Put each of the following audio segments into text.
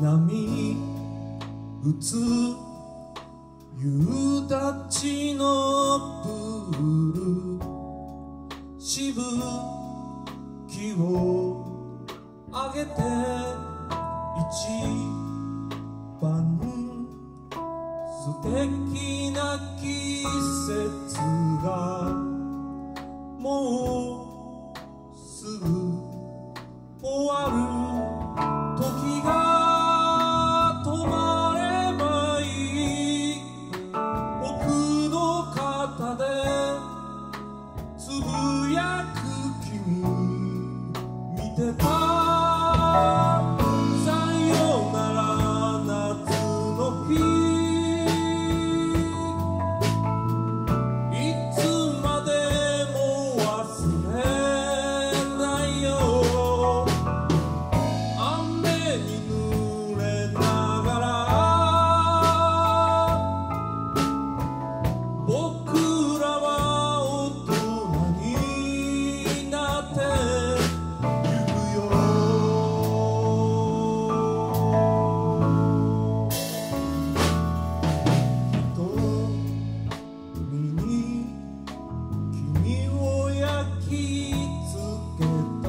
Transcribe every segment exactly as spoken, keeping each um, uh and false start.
波打つ夕立のプール、しぶきを上げて一番素敵な季節がもうすぐ終わる。時が止まればいい。僕の肩でつぶやく君見てた。さよなら夏の日、いつまでも忘れないよ。雨に濡れながら僕らは大人になってゆくよ。瞳に君を焼き付けた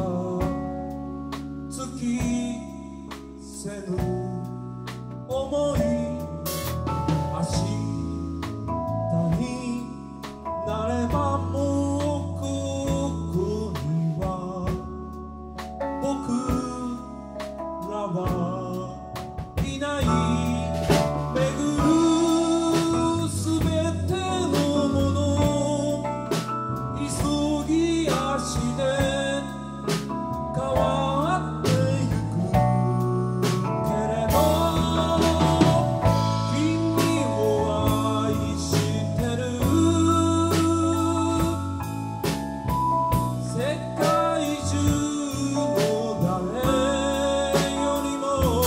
月せぬ想い、明日になればもうここには僕らはいない。巡るすべてのもの、急ぎ足で変わってゆくけれど、君を愛してる。世界中の誰よりも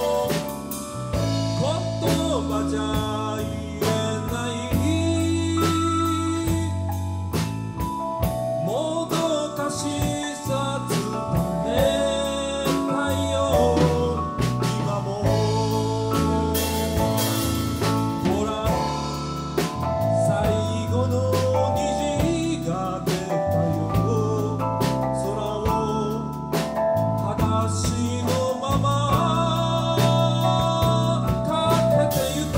言葉じゃ言えないもどかしさ伝えたいよ。今もほら最後の虹が出たよ。空を裸足のままかけてゆく。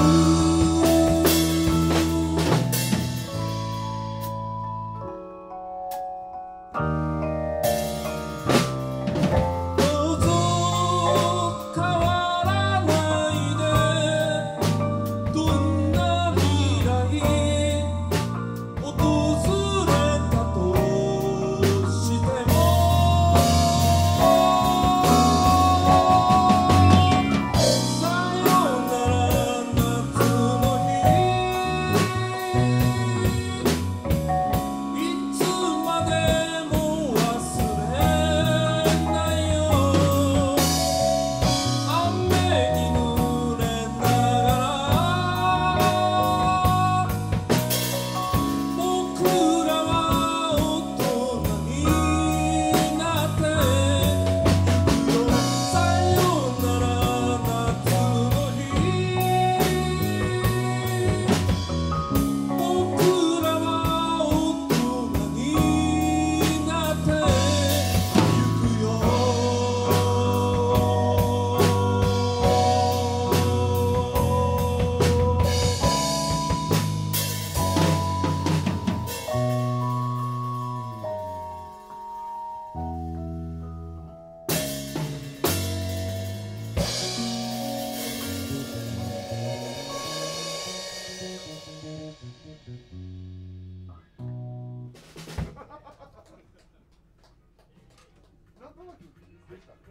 どうぞ変わらないで。どんな未来訪れたとしても、さよなら夏の日、いつまでも忘れないよ。雨に濡れながら僕らは大人になってゆくよ。さよなら夏の日、僕らは大人になってゆくよ。 なんとなくできた。